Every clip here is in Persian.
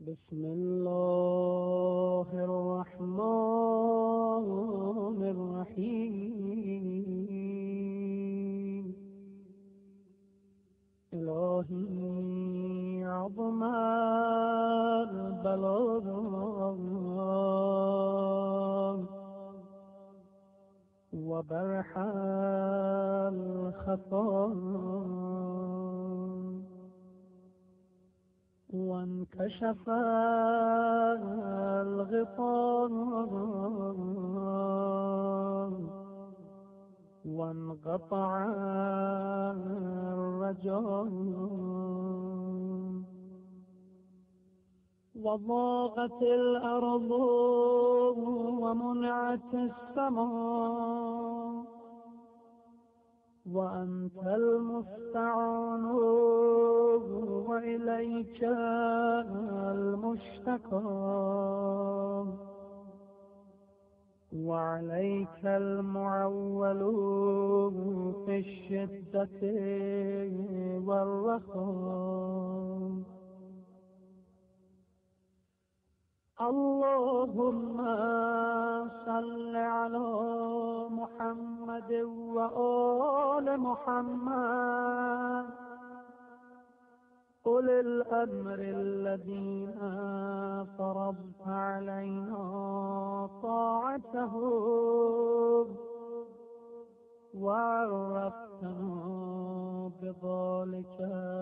بسم الله الرحمن الرحيم. إلهي عظم البلاء وبرح الخطا وانكشف الغطاء وانقطع الرجاء وضاقت الأرض ومنعت السماء وأنت المستعان وإليك المشتكى وعليك المعول في الشدة والرخاء. اللهم صل على محمد وآل محمد أولي الأمر الذين فرضت علينا طاعتهم وعرفتنا بذلك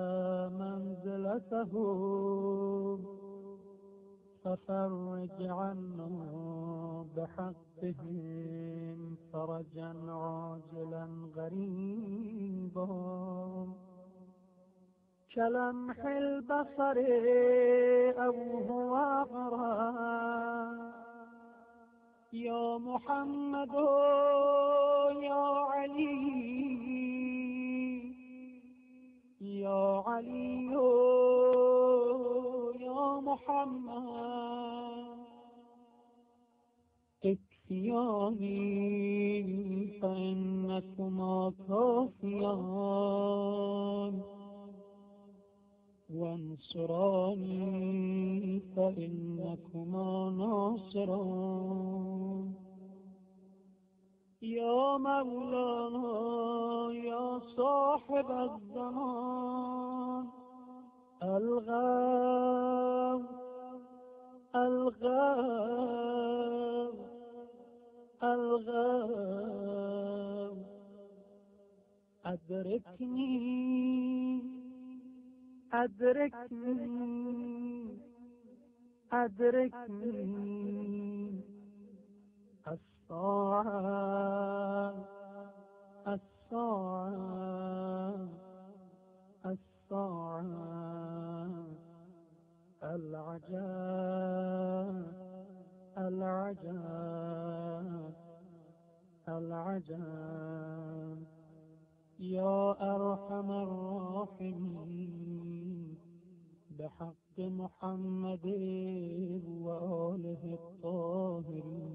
منزلتهم، ففرج عنا بحقهم فرجا عاجلا غريبا كلمح البصر أو هو أقرب. يا محمد يا علي يا علي يا محمد اكفياني فإنكما كافيان وانصراني فإنكما ناصران. يا مولانا يا صاحب الزمان الغاو الغاو الغاو أدركني أدركني أدركني. الساعة الساعة الساعة العجاب العجاب العجاب. يا أرحم الراحمين بحق محمد وآله الطاهرين.